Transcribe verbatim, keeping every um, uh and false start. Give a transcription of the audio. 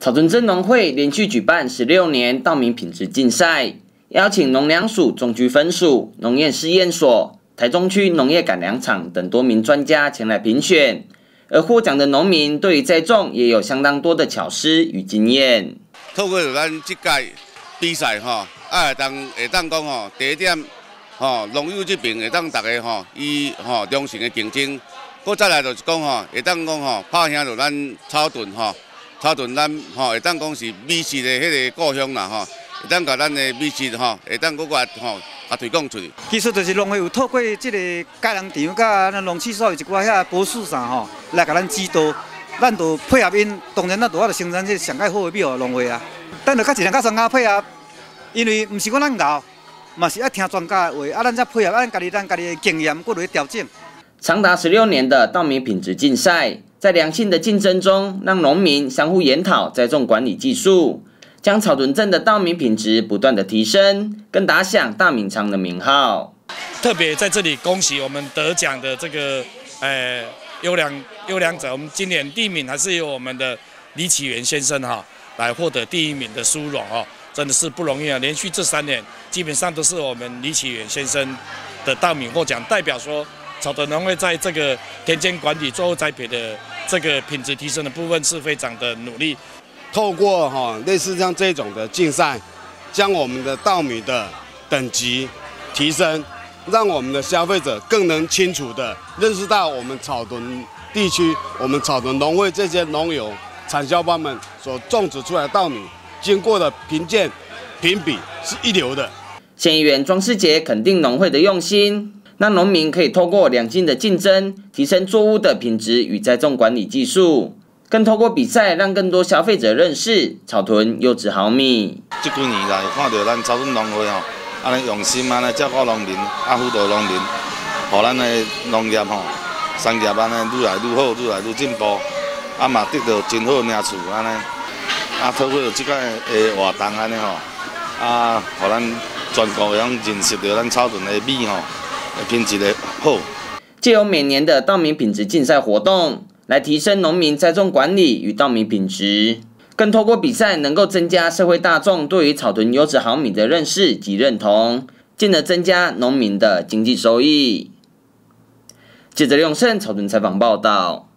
草屯镇农会连续举办十六年稻米品质竞赛，邀请农粮署、中居分署、农业试验所、台中区农业改良场等多名专家前来评选。而获奖的农民对于栽种也有相当多的巧思与经验。 透过咱这届比赛吼，啊会当会当讲吼，第一点吼，农友这边会当大家吼，以吼良性的竞争，搁再来就是讲吼，会当讲吼，拍响着咱草屯吼。 草屯咱吼会当讲是美食的迄个故乡啦吼，会当甲咱的美食吼，会当搁个吼甲推广出去。 其实就是农会有透过即个改良场甲咱农试所有一寡遐博士啥吼，来甲咱指导，咱就配合因，当然咱就我就生产这上界好的米互农会啊。咱就较一两较专家配合，因为毋是讲咱熬，嘛是爱听专家的话，啊咱才配合咱家己咱家己的经验，搁落去调整。 长达十六年的稻米品质竞赛。 在良性的竞争中，让农民相互研讨栽种管理技术，将草屯镇的稻米品质不断的提升，更打响大米仓的名号。 特别在这里恭喜我们得奖的这个呃优良优良者，我们今年第一名还是由我们的李启源先生哈来获得第一名的殊荣哦，真的是不容易啊！连续这三年基本上都是我们李启源先生的稻米获奖，代表说草屯农会在这个田间管理、作物栽培的 这个品质提升的部分是非常的努力， 透过哈类似像这种的竞赛，将我们的稻米的等级提升，让我们的消费者更能清楚的认识到我们草屯地区、我们草屯农会这些农友、产销班们所种植出来的稻米，经过的评鉴、评比是一流的。 县议员庄世杰肯定农会的用心。 让农民可以透过良性的竞争，提升作物的品质与栽种管理技术，更透过比赛让更多消费者认识草屯优质好米。 这几年来，看到咱草屯农会吼，安尼用心安尼照顾农民，啊辅导农民，互咱的农业吼、商业安尼愈来愈好，愈来愈进步，啊嘛得到真好的名次安尼，啊透过这个诶活动安尼吼，啊互咱全国会晓认识到咱草屯的米吼。 品质的好， 借由每年的稻米品质竞赛活动，来提升农民栽种管理与稻米品质，更透过比赛能够增加社会大众对于草屯优质好米的认识及认同，进而增加农民的经济收益。记者刘永胜草屯采访报道。